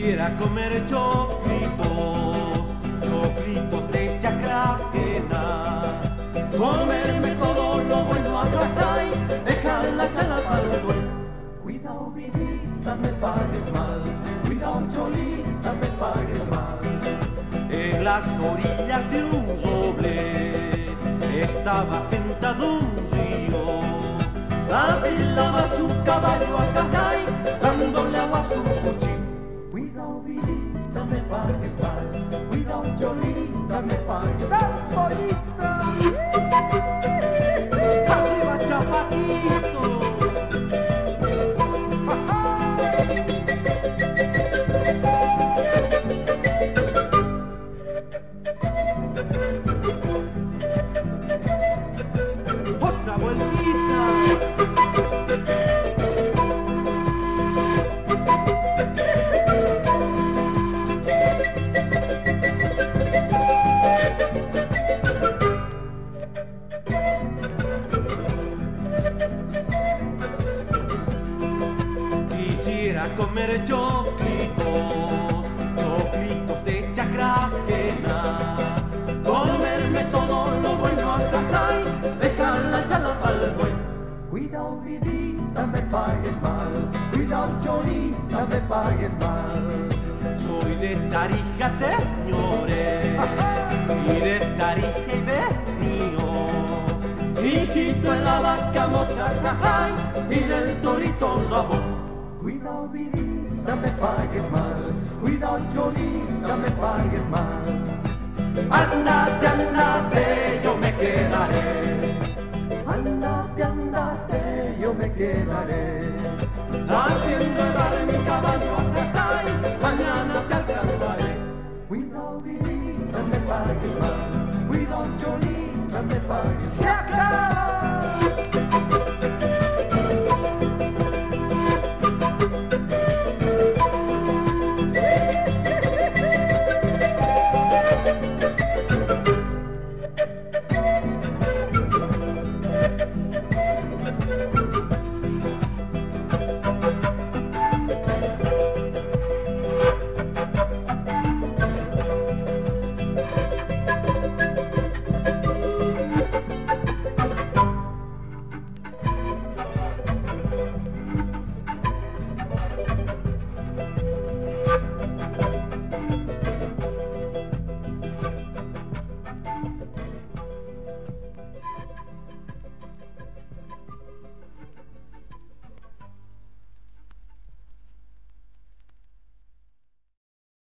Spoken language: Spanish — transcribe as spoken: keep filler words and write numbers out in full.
Quisiera comer choclitos, choclitos de chacra ajena, comerme todo lo bueno acá y dejar la chala para el dueño. Cuidado, vidita, me pagues mal, cuidado, cholita, me pagues mal. En las orillas de un roble estaba sentado un río, afilaba su caballo a cacay, dándole agua a su cuchillo. Cuidado, vidita, me pagues mal, cuidado, cholita, me pagues mal. ¡Sambolita! ¡Arriba, chapatito! Otra vueltita. Quisiera comer choclitos, choclitos de chacra ajena, comerme todo lo bueno acá y dejar la chala para el dueño. Cuidado, vidita, me pagues mal, cuidado, cholita, me pagues mal. Soy de Tarija, señores, y de Tarija y Berrío, hijito en la vaca mocha, jajay, y del torito rabón. Cuidado, vidita, me pagues mal, cuidado, cholita, me pagues mal. Andate, andate, yo me quedaré. Andate, andate, yo me quedaré. Haciendo dar mi caballo acá y mañana te alcanzaré. Cuidado, vidita, me pagues mal, cuidado, cholita, me pagues mal. ¡Se acabó!